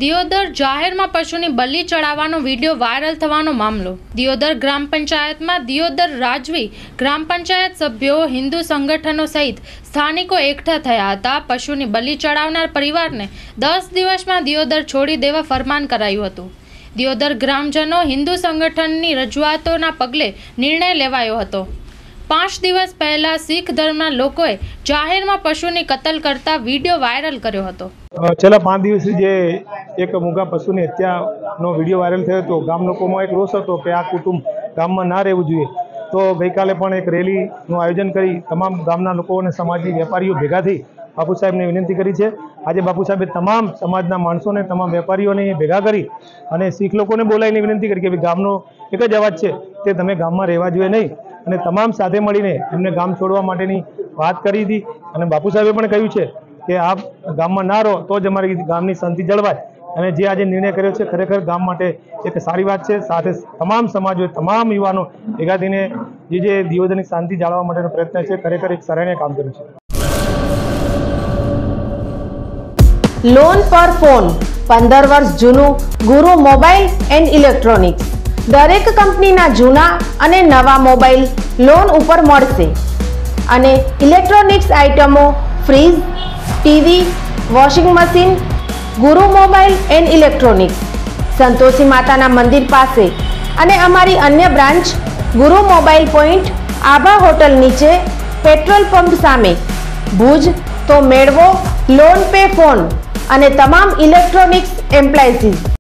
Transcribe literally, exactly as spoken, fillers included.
દિયોદર જાહેરમાં પશુની બલી ચડાવવાનો video viral થવાનો મામલો। દિયોદર ગ્રામ પંચાયતમાં દિયોદર રાજવી ગ્રામ પંચાયત સભ્યો, હિન્દુ સંગઠનો સહિત સ્થાનિકો એકઠા થયા હતા। પશુની બલી ચડાવનાર પરિવારને દસ દિવસમાં દિયોદર છોડી દેવા ફરમાન કરાયું હતું। દિયોદર ગ્રામજનો હિન્દુ સંગઠનની રજૂઆતોના પગલે નિર્ણય લેવાયો હતો। પાંચ દિવસ પહેલા શીખ ધર્મના લોકોએ જાહેરમાં પશુની કતલ કરતા વિડીયો વાયરલ કર્યો હતો। છેલ્લા પાંચ દિવસથી જે એક મૂગા પશુની હત્યાનો વિડીયો વાયરલ થયો હતો, ગામ લોકોમાં એક રોષ હતો કે આ કુટુંબ ગામમાં ના રહેવું જોઈએ। તો ગઈકાલે પણ એક રેલીનું આયોજન કરી તમામ ગામના લોકો અને સમાજની વેપારીઓ ભેગા થઈ બાપુ સાહેબને વિનંતી કરી છે। આજે બાપુ સાહેબે તમામ સમાજના માણસોને, તમામ વેપારીઓને ભેગા કરી અને શીખ લોકોને બોલાવીને વિનંતી કરી કે ગામનો એક જ અવાજ છે કે તમે ગામમાં રહેવા જોઈએ નહીં, અને તમામ સાથે મળીને એમને ગામ છોડવા માટેની વાત કરી હતી। અને બાપુ સાહેબે પણ કહ્યું છે કે આપ ગામમાં ના રહો તો જ અમારી ગામની શાંતિ જળવાય, અને જે આજે નિર્ણય કર્યો છે ખરેખર ગામ માટે એક સારી વાત છે। સાથે તમામ સમાજો, તમામ યુવાનો ભેગા થઈને જે જે દિયોદરની શાંતિ જાળવવા માટેનો પ્રયત્ન છે, ખરેખર એક સરાહનીય કામ કર્યું છે। લોન પર ફોન પંદર વર્ષ જૂનું ગુરુ મોબાઈલ એન્ડ ઇલેક્ટ્રોનિક્સ દરેક કંપનીના જૂના અને નવા મોબાઈલ લોન ઉપર મળશે, અને ઇલેક્ટ્રોનિક્સ આઇટમો fridge, TV, washing machine Guru mobile and electronics, Santoshi માતાના મંદિર પાસે અને અમારી અન્ય branch Guru mobile point Abha hotel નીચે પેટ્રોલ પંપ સામે ભુજ। તો મેળવો લોન પે ફોન અને તમામ ઇલેક્ટ્રોનિક્સ એપ્લાયન્સીસ।